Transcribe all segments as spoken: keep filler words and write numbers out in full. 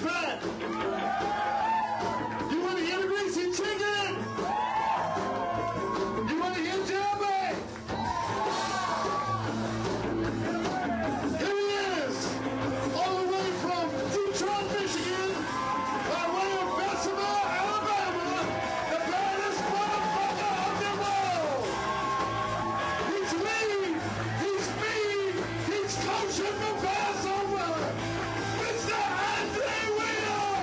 fat? You want to hear the greasy chicken? You want to hear Jeremy? Here he is, all the way from Detroit, Michigan, by way of Bessemer, Alabama, the baddest motherfucker of the world. He's lean, he's mean, he's coaching the Passover. Mister Andre Wheeler!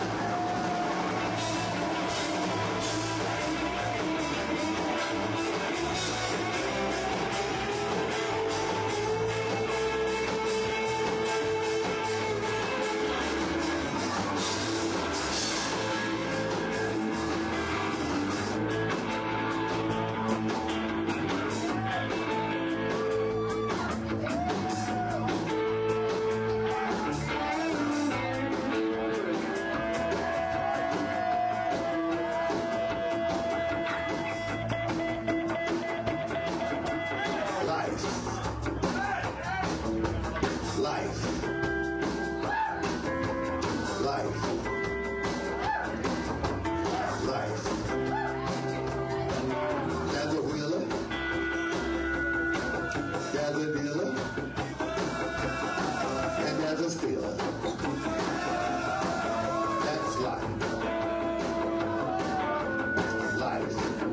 Life. Life. Life. Life. There's a wheeler. There's a dealer. And there's a stealer. That's life. Life.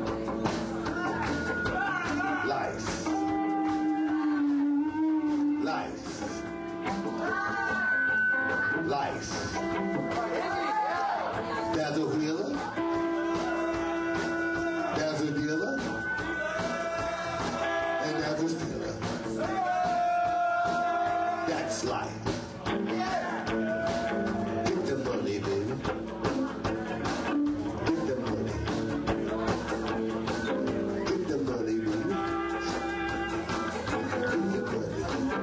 Life. Life. Life. There's a wheeler. There's a dealer. And there's a stealer. That's life. Get the money, baby. Get the money. Get the money, baby. Get the money.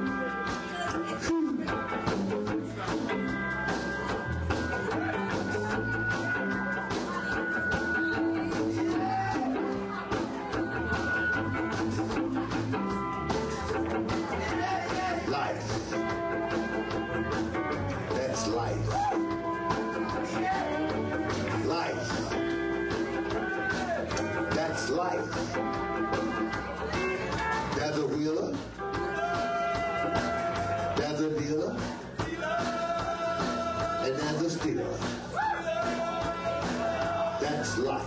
Life. That's life. Life. That's life. There's a wheeler. There's a dealer. And there's a stealer. That's life.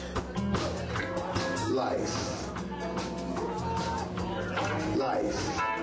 Life. Life.